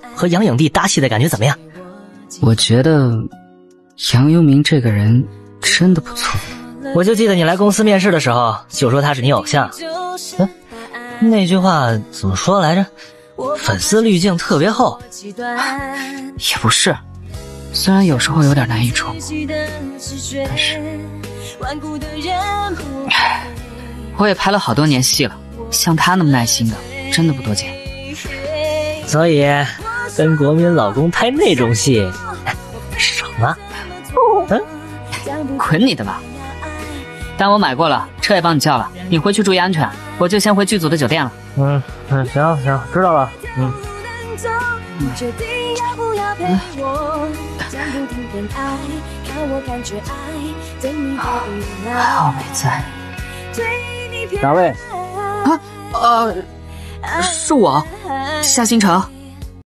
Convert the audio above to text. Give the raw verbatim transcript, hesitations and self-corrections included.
和杨影帝搭戏的感觉怎么样？ 我觉得杨幽明这个人真的不错。 我就记得你来公司面试的时候就说他是你偶像。嗯，那句话怎么说来着？粉丝滤镜特别厚。 也不是，虽然有时候有点难以捉摸，但是我也拍了好多年戏了，像他那么耐心的真的不多见。 所以跟国民老公拍那种戏爽吗？嗯， 滚你的吧！单我买过了，车也帮你叫了，你回去注意安全，我就先回剧组的酒店了。 嗯嗯，行行，知道了。嗯。嗯还好没在。 哪位？ 啊呃，是我，夏星辰。